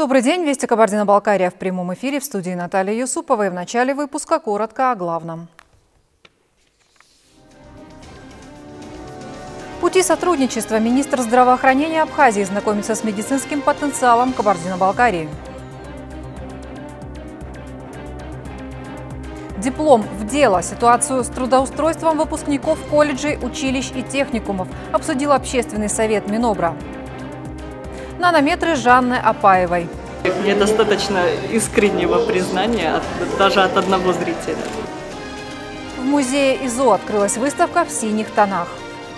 Добрый день. Вести Кабардино-Балкария в прямом эфире, в студии Наталья Юсупова. И в начале выпуска коротко о главном. Пути сотрудничества. Министр здравоохранения Абхазии знакомится с медицинским потенциалом Кабардино-Балкарии. Диплом в дело. Ситуацию с трудоустройством выпускников колледжей, училищ и техникумов обсудил Общественный совет Минобра. Нанометры Жанны Апаевой. Мне достаточно искреннего признания даже от одного зрителя. В музее ИЗО открылась выставка в синих тонах.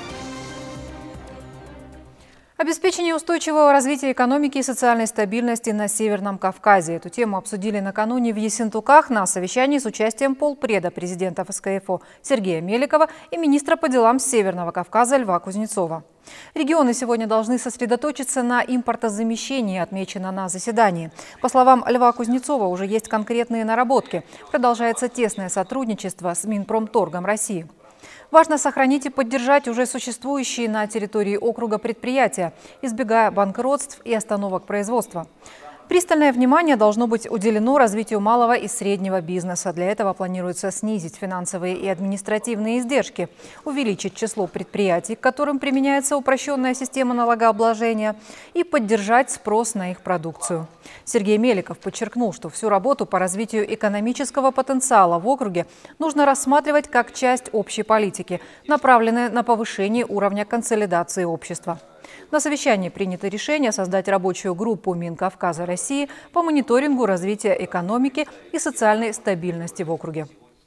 Обеспечение устойчивого развития экономики и социальной стабильности на Северном Кавказе. Эту тему обсудили накануне в Ессентуках на совещании с участием полпреда президента ФСКФО Сергея Меликова и министра по делам Северного Кавказа Льва Кузнецова. Регионы сегодня должны сосредоточиться на импортозамещении, отмечено на заседании. По словам Льва Кузнецова, уже есть конкретные наработки. Продолжается тесное сотрудничество с Минпромторгом России. Важно сохранить и поддержать уже существующие на территории округа предприятия, избегая банкротств и остановок производства. Пристальное внимание должно быть уделено развитию малого и среднего бизнеса. Для этого планируется снизить финансовые и административные издержки, увеличить число предприятий, к которым применяется упрощенная система налогообложения, и поддержать спрос на их продукцию. Сергей Меликов подчеркнул, что всю работу по развитию экономического потенциала в округе нужно рассматривать как часть общей политики, направленной на повышение уровня консолидации общества. На совещании принято решение создать рабочую группу Минкавказа России по мониторингу развития экономики и социальной стабильности в округе.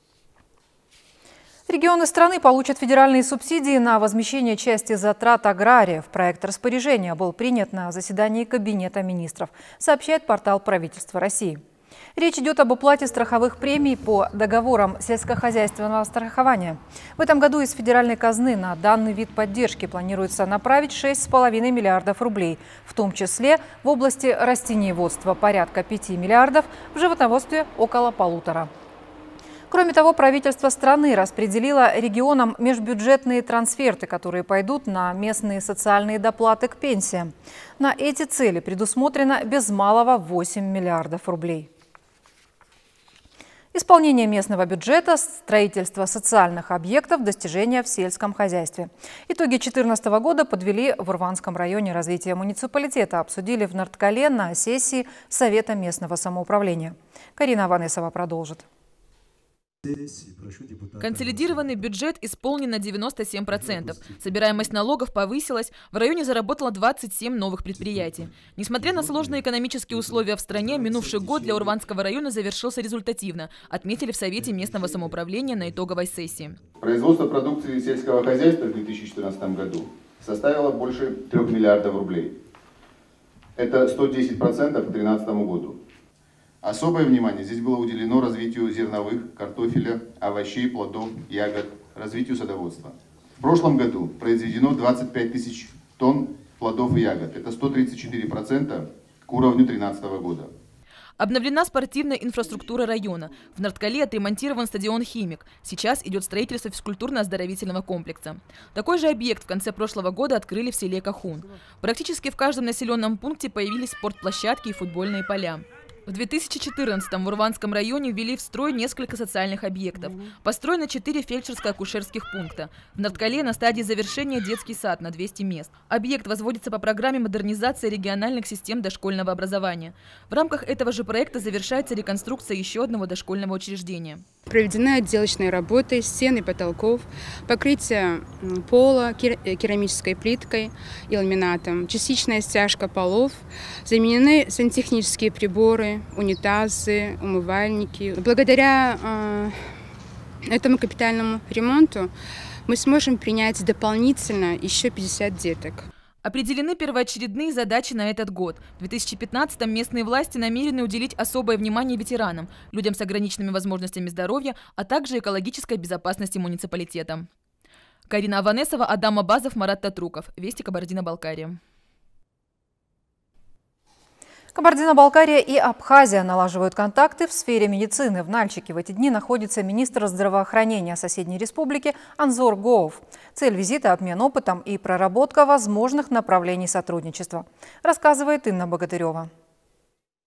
Регионы страны получат федеральные субсидии на возмещение части затрат аграриев. Проект распоряжения был принят на заседании Кабинета министров, сообщает портал правительства России. Речь идет об уплате страховых премий по договорам сельскохозяйственного страхования. В этом году из федеральной казны на данный вид поддержки планируется направить 6,5 миллиардов рублей, в том числе в области растениеводства порядка 5 миллиардов, в животноводстве около 1,5. Кроме того, правительство страны распределило регионам межбюджетные трансферты, которые пойдут на местные социальные доплаты к пенсиям. На эти цели предусмотрено без малого 8 миллиардов рублей. Исполнение местного бюджета, строительство социальных объектов, достижения в сельском хозяйстве. Итоги 2014 года подвели в Урванском районе развития муниципалитета. Обсудили в Нарткале на сессии Совета местного самоуправления. Карина Аванесова продолжит. Консолидированный бюджет исполнен на 97%. Собираемость налогов повысилась, в районе заработало 27 новых предприятий. Несмотря на сложные экономические условия в стране, минувший год для Урванского района завершился результативно, отметили в Совете местного самоуправления на итоговой сессии. Производство продукции сельского хозяйства в 2014 году составило больше 3 миллиардов рублей. Это 110% к 2013 году. Особое внимание здесь было уделено развитию зерновых, картофеля, овощей, плодов, ягод, развитию садоводства. В прошлом году произведено 25 тысяч тонн плодов и ягод. Это 134% к уровню 2013 года. Обновлена спортивная инфраструктура района. В Нарткале отремонтирован стадион «Химик». Сейчас идет строительство физкультурно-оздоровительного комплекса. Такой же объект в конце прошлого года открыли в селе Кахун. Практически в каждом населенном пункте появились спортплощадки и футбольные поля. В 2014-м в Урванском районе ввели в строй несколько социальных объектов. Построено 4 фельдшерско-акушерских пункта. В Нарткале на стадии завершения детский сад на 200 мест. Объект возводится по программе модернизации региональных систем дошкольного образования. В рамках этого же проекта завершается реконструкция еще одного дошкольного учреждения. Проведены отделочные работы стен и потолков, покрытие пола керамической плиткой и ламинатом, частичная стяжка полов, заменены сантехнические приборы, унитазы, умывальники. Благодаря этому капитальному ремонту мы сможем принять дополнительно еще 50 деток. Определены первоочередные задачи на этот год. В 2015-м местные власти намерены уделить особое внимание ветеранам, людям с ограниченными возможностями здоровья, а также экологической безопасности муниципалитета. Карина Аванесова, Адам Абазов, Марат Татруков. Вести Кабардино-Балкария. Кабардино-Балкария и Абхазия налаживают контакты в сфере медицины. В Нальчике в эти дни находится министр здравоохранения соседней республики Анзор Гоов. Цель визита – обмен опытом и проработка возможных направлений сотрудничества, рассказывает Инна Богатырева.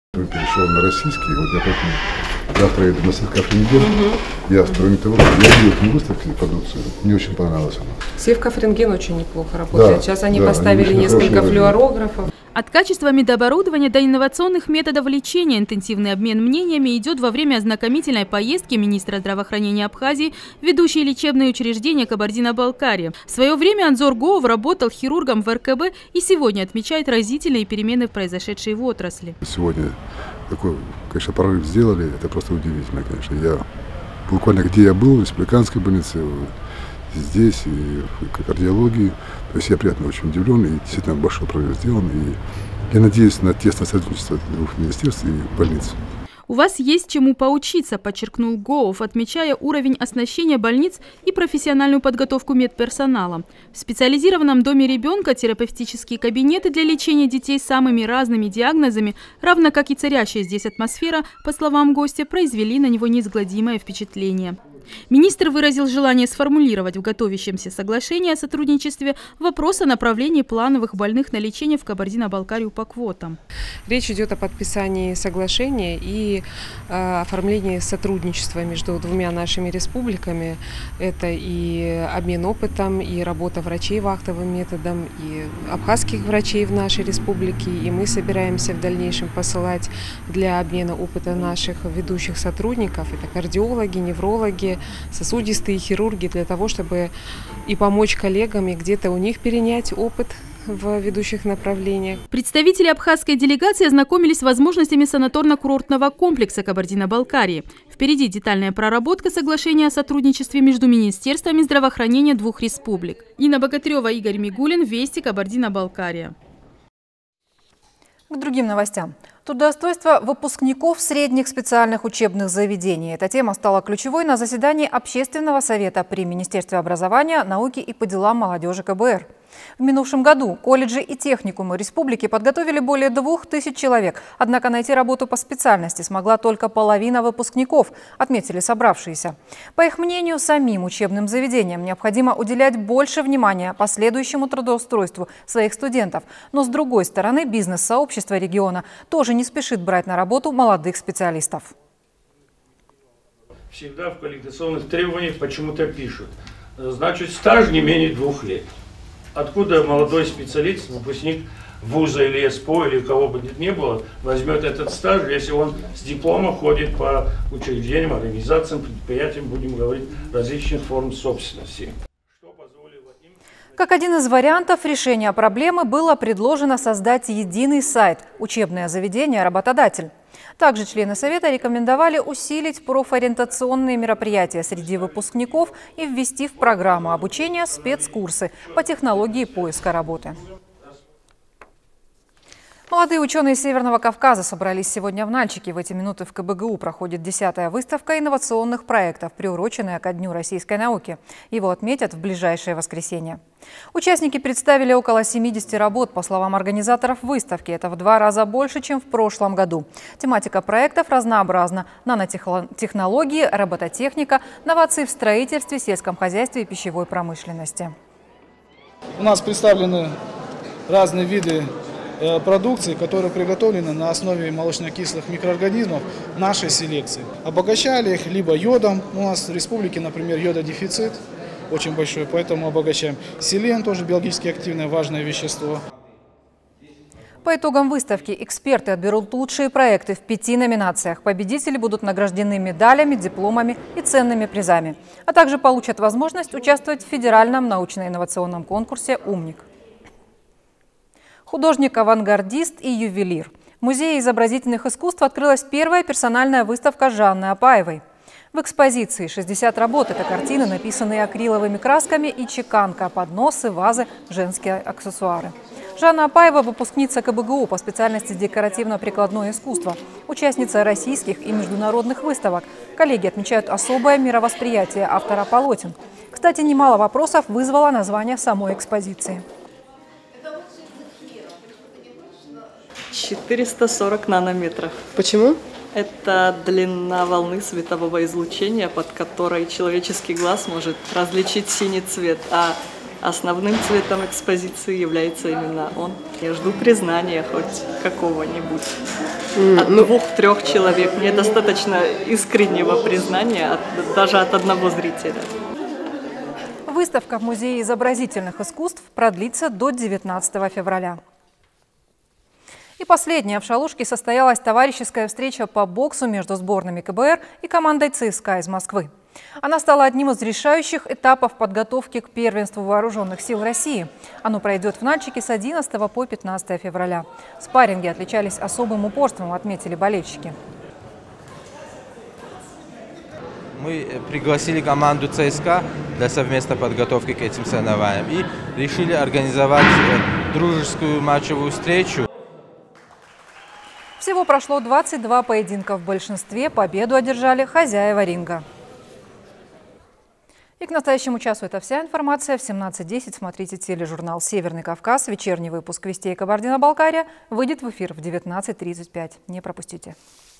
Перешел на российский, вот я поэтому завтра еду на Севкафренген. Я строймитовод, я видел эту выставку и продукцию, мне очень понравилось она. Севкафренген очень неплохо работает. Да, сейчас они да, поставили они несколько флюорографов. От качества медоборудования до инновационных методов лечения интенсивный обмен мнениями идет во время ознакомительной поездки министра здравоохранения Абхазии в ведущие лечебные учреждения Кабардино-Балкарии. В свое время Анзор Гоов работал хирургом в РКБ и сегодня отмечает разительные перемены, произошедшие в отрасли. Сегодня такой, конечно, прорыв сделали, это просто удивительно, конечно. Я буквально где я был, в республиканской больнице, здесь, и в кардиологии. То есть я приятно очень удивлен, и действительно большой прорыв сделан. И я надеюсь на тесное сотрудничество двух министерств и больниц. У вас есть чему поучиться, подчеркнул Гоов, отмечая уровень оснащения больниц и профессиональную подготовку медперсонала. В специализированном доме ребенка терапевтические кабинеты для лечения детей с самыми разными диагнозами, равно как и царящая здесь атмосфера, по словам гостя, произвели на него неизгладимое впечатление. Министр выразил желание сформулировать в готовящемся соглашении о сотрудничестве вопрос о направлении плановых больных на лечение в Кабардино-Балкарию по квотам. Речь идет о подписании соглашения и оформлении сотрудничества между двумя нашими республиками. Это и обмен опытом, и работа врачей вахтовым методом, и абхазских врачей в нашей республике. И мы собираемся в дальнейшем посылать для обмена опыта наших ведущих сотрудников. Это кардиологи, неврологи, сосудистые хирурги, для того, чтобы и помочь коллегам, и где-то у них перенять опыт в ведущих направлениях. Представители абхазской делегации ознакомились с возможностями санаторно-курортного комплекса Кабардино-Балкарии. Впереди детальная проработка соглашения о сотрудничестве между министерствами здравоохранения двух республик. Инна Богатырева, Игорь Мигулин, Вести, Кабардино-Балкария. К другим новостям. Трудоустройство выпускников средних специальных учебных заведений. Эта тема стала ключевой на заседании Общественного совета при Министерстве образования, науки и по делам молодежи КБР. В минувшем году колледжи и техникумы республики подготовили более 2000 человек. Однако найти работу по специальности смогла только половина выпускников, отметили собравшиеся. По их мнению, самим учебным заведениям необходимо уделять больше внимания последующему трудоустройству своих студентов. Но с другой стороны, бизнес-сообщество региона тоже не спешит брать на работу молодых специалистов. Всегда в квалификационных требованиях почему-то пишут, значит, стаж не менее 2 лет. Откуда молодой специалист, выпускник вуза или СПО, или кого бы ни было, возьмет этот стаж, если он с дипломом ходит по учреждениям, организациям, предприятиям, будем говорить, различных форм собственности. Как один из вариантов решения проблемы было предложено создать единый сайт «Учебное заведение работодатель». Также члены Совета рекомендовали усилить профориентационные мероприятия среди выпускников и ввести в программу обучения спецкурсы по технологии поиска работы. Молодые ученые Северного Кавказа собрались сегодня в Нальчике. В эти минуты в КБГУ проходит 10-я выставка инновационных проектов, приуроченная ко Дню российской науки. Его отметят в ближайшее воскресенье. Участники представили около 70 работ. По словам организаторов выставки, это в 2 раза больше, чем в прошлом году. Тематика проектов разнообразна: нанотехнологии, робототехника, новации в строительстве, сельском хозяйстве и пищевой промышленности. У нас представлены разные виды продукции, которая приготовлена на основе молочнокислых микроорганизмов нашей селекции. Обогащали их либо йодом, у нас в республике, например, йододефицит очень большой, поэтому обогащаем. Селен тоже биологически активное важное вещество. По итогам выставки эксперты отберут лучшие проекты в 5 номинациях. Победители будут награждены медалями, дипломами и ценными призами, а также получат возможность участвовать в федеральном научно-инновационном конкурсе «Умник». Художник-авангардист и ювелир. В Музее изобразительных искусств открылась первая персональная выставка Жанны Апаевой. В экспозиции 60 работ. Это картины, написанные акриловыми красками, и чеканка, подносы, вазы, женские аксессуары. Жанна Апаева – выпускница КБГУ по специальности декоративно-прикладное искусство, участница российских и международных выставок. Коллеги отмечают особое мировосприятие автора полотен. Кстати, немало вопросов вызвало название самой экспозиции. 440 нанометров. Почему? Это длина волны светового излучения, под которой человеческий глаз может различить синий цвет, а основным цветом экспозиции является именно он. Я жду признания хоть какого-нибудь. от 2-3 человек. Мне достаточно искреннего признания даже от одного зрителя. Выставка в Музее изобразительных искусств продлится до 19 февраля. И последняя. В Шалушке состоялась товарищеская встреча по боксу между сборными КБР и командой ЦСКА из Москвы. Она стала одним из решающих этапов подготовки к первенству Вооруженных сил России. Оно пройдет в Нальчике с 11 по 15 февраля. Спарринги отличались особым упорством, отметили болельщики. Мы пригласили команду ЦСКА для совместной подготовки к этим соревнованиям и решили организовать дружескую матчевую встречу. Всего прошло 22 поединка. В большинстве победу одержали хозяева ринга. И к настоящему часу это вся информация. В 17:10 смотрите тележурнал «Северный Кавказ». Вечерний выпуск «Вестей Кабардино-Балкария» выйдет в эфир в 19:35. Не пропустите.